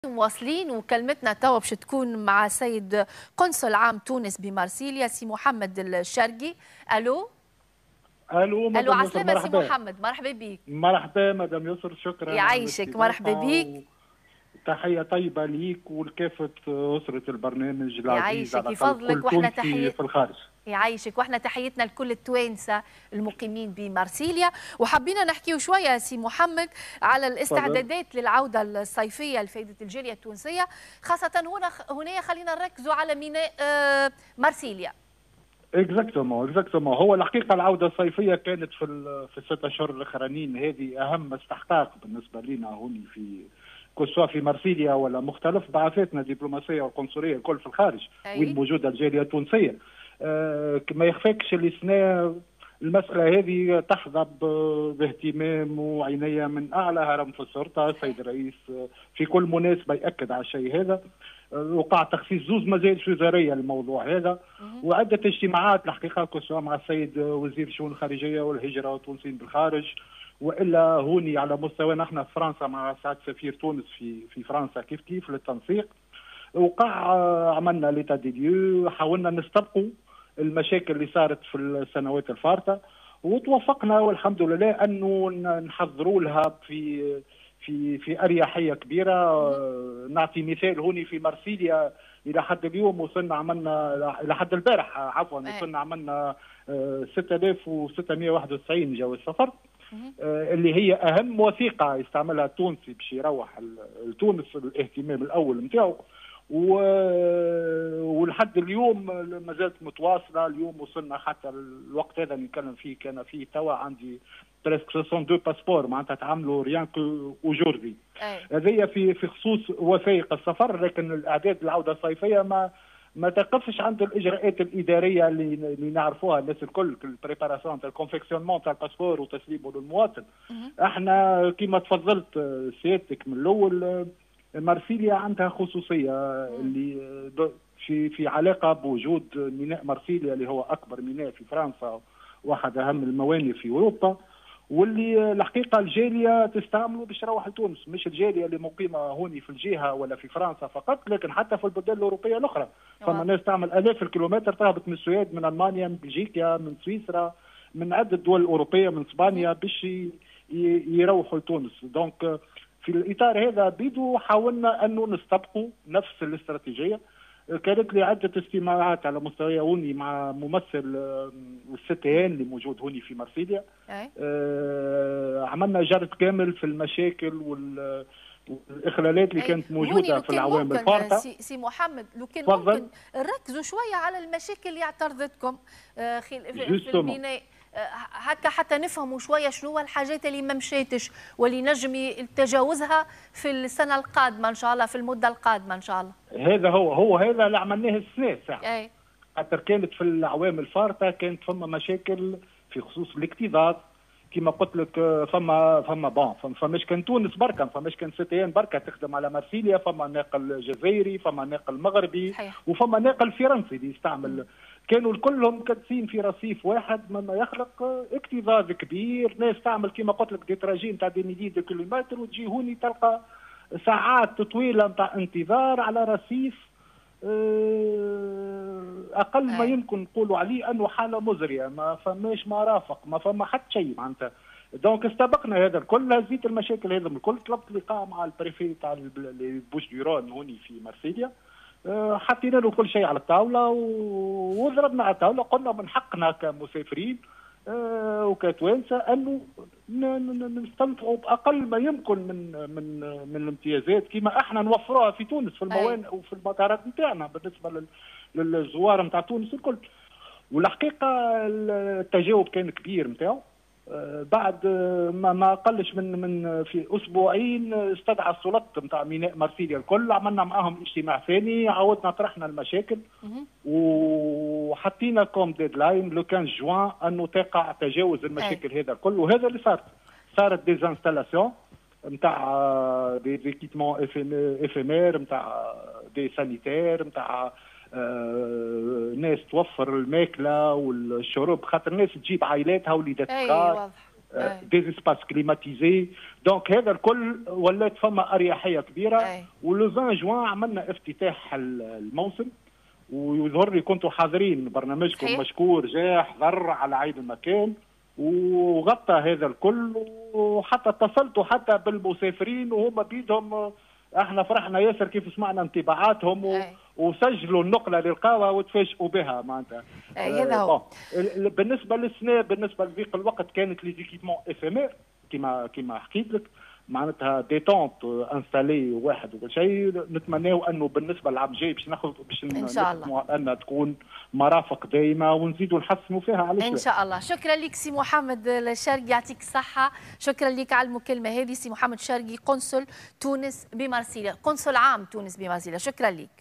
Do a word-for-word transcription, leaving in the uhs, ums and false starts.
مواصلين وكلمتنا توا باش تكون مع سيد قنصل عام تونس بمارسيليا سي محمد الشرقي. الو الو الو، مدام يسر، عسلامة سي مرحبا. محمد، مرحبا بك. مرحبا مدام يسر، شكرا على يعيشك، مرحبا بك. تحية طيبة ليك ولكافة أسرة البرنامج العزيز، يعيشك على قلب يفضلك، كل واحنا تونسي تحية في الخارج. يعيشك، واحنا تحيتنا لكل التوانسه المقيمين بمارسيليا. وحبينا نحكيو شويه سي محمد على الاستعدادات للعوده الصيفيه لفائده الجاليه التونسيه، خاصه هنا هنا خلينا نركزوا على ميناء مارسيليا. اكزاكتومون اكزاكتومون هو الحقيقه العوده الصيفيه كانت في في الست اشهر الاخرانيين، هذه اهم استحقاق بالنسبه لنا هوني في كسوا في مارسيليا ولا مختلف بعثاتنا الدبلوماسيه والقنصليه الكل في الخارج. أي. وين موجوده الجاليه التونسيه. آه ما يخفاكش اللي سنة المسألة هذه تحظى باهتمام وعناية من أعلى هرم في الشرطة. السيد الرئيس في كل مناسبة يأكد على الشيء هذا. وقع تخصيص زوز مزايد وزارية للموضوع هذا، وعدة اجتماعات الحقيقة سواء مع السيد وزير الشؤون الخارجية والهجرة والتونسيين بالخارج، والا هوني على مستوانا احنا في فرنسا مع سعادة سفير تونس في في فرنسا كيف كيف للتنسيق. وقع عملنا ليتا دي ليو، حاولنا نستبقوا المشاكل اللي صارت في السنوات الفارطه، وتوفقنا والحمد لله انه نحضروا لها في في في اريحيه كبيره. نعطي مثال هوني في مارسيليا، الى حد اليوم وصلنا عملنا الى حد البارح عفوا وصلنا عملنا ستة آلاف وستمائة وواحد وتسعين جواز سفر، اللي هي اهم وثيقه يستعملها التونسي باش يروح لتونس، الاهتمام الاول نتاعو. ولحد اليوم ما زالت متواصله. اليوم وصلنا حتى الوقت هذا اللي نتكلم فيه كان فيه توا عندي بريسك اثنين وستين باسبور معناتها تعملوا ريان كو اوجوردي. هذه في في خصوص وثائق السفر، لكن الاعداد العوده الصيفيه ما ما تقفش عند الاجراءات الاداريه اللي اللي نعرفوها الناس الكل، البريباراسيون تاع الكونفكسيونمون تاع الباسبور وتسليمه للمواطن. احنا كما تفضلت سيادتك من الاول، مارسيليا عندها خصوصيه اللي في في علاقه بوجود ميناء مارسيليا اللي هو اكبر ميناء في فرنسا، واحد اهم الموانئ في اوروبا، واللي الحقيقه الجاليه تستعمله باش تروح لتونس، مش الجاليه اللي مقيمه هوني في الجهه ولا في فرنسا فقط، لكن حتى في البلدان الاوروبيه الاخرى. فما ناس تعمل الاف الكيلومتر تهبط من السويد، من المانيا، من بلجيكا، من سويسرا، من عده دول اوروبيه، من اسبانيا، باش يروحوا لتونس. دونك في الاطار هذا بيدو حاولنا انه نستبقوا نفس الاستراتيجيه. كانت لي عده استماعات على مستوى هوني مع ممثل الستي ان اللي موجود هوني في مارسيليا. آه عملنا جرد كامل في المشاكل وال والاخلالات اللي كانت موجوده في العوام الفارطه. سي, سي محمد، لو كان ممكن نركزوا شويه على المشاكل اللي اعترضتكم آه في الميناء، هكا حتى نفهموا شويه شنو الحاجات اللي ما مشاتش واللي نجم تجاوزها في السنه القادمه ان شاء الله، في المده القادمه ان شاء الله. هذا هو هو هذا اللي عملناه السنه صح. خاطر كانت في العوام الفارطه كانت فما مشاكل في خصوص الاكتظاظ، كما قلت لك. فما فما بون فماش كان تونس بركه، فماش كان ستيان بركه تخدم على مارسيليا، فما ناقل جزائري، فما ناقل مغربي، وفما ناقل فرنسي اللي يستعمل. كانوا كلهم كاتسين في رصيف واحد، مما يخلق اكتظاظ كبير. ناس تعمل كما قلت لك دي تراجين تاع دي ميلي دو كيلومتر، وتجي هوني تلقى ساعات طويله نتاع انتظار على رصيف اقل ما يمكن نقولوا عليه انه حاله مزريه، ما فماش مرافق، ما فما حتى شيء معناتها. دونك استبقنا هذا الكل، هزيت المشاكل هذا الكل، طلبت لقاء مع البريفي تاع بوش ديرون هوني في مارسيليا، حطينا له كل شيء على الطاوله وضربنا على الطاوله، قلنا من حقنا كمسافرين وكتوانسه انه نستمتعوا باقل ما يمكن من من من الامتيازات كما احنا نوفروها في تونس في الموانئ وفي المطارات نتاعنا بالنسبه للزوار نتاع تونس الكل. والحقيقه التجاوب كان كبير نتاعو. بعد ما ما قلش من من في اسبوعين استدعى السلطات نتاع ميناء مارسيليا الكل، عملنا معاهم اجتماع ثاني، عاودنا طرحنا المشاكل وحطينا كوم ديدلاين لو خمسة جوان انه تقع تجاوز المشاكل هذا الكل. وهذا اللي صار. صارت دي انستالاسيون نتاع دي زيكيتمون افيمير، نتاع دي سانيتير، نتاع ناس توفر الماكله والشرب، خاطر الناس تجيب عائلاتها وليدات صغار. دي سباس كليماتيزي. دونك هذا الكل ولات فما اريحيه كبيره. ولو عشرين جوان عملنا افتتاح الموسم، ويظهر لي كنتوا حاضرين، برنامجكم حي. مشكور جاء حضر على عيد المكان وغطى هذا الكل، وحتى اتصلتوا حتى بالمسافرين وهم بيدهم احنا فرحنا ياسر كيف سمعنا انطباعاتهم و... وسجلوا النقله للقهوه وتفاجئوا بها معناتها. هذا هو. بالنسبه للسنه، بالنسبه لذيك الوقت كانت لي زيكيبمون افيمير كيما كيما حكيت لك، معناتها ديتونت انستالي واحد وكل شيء. نتمناو انه بالنسبه للعام الجاي باش ناخذ باش نسمعوا ان تكون مرافق دائمه ونزيدوا نحسنوا فيها على ان شاء الله. شكرا لك سي محمد الشرقي، يعطيك الصحه. شكرا لك على المكالمه هذه سي محمد الشرقي، قنصل تونس بمارسيليا، قنصل عام تونس بمارسيليا. شكرا لك.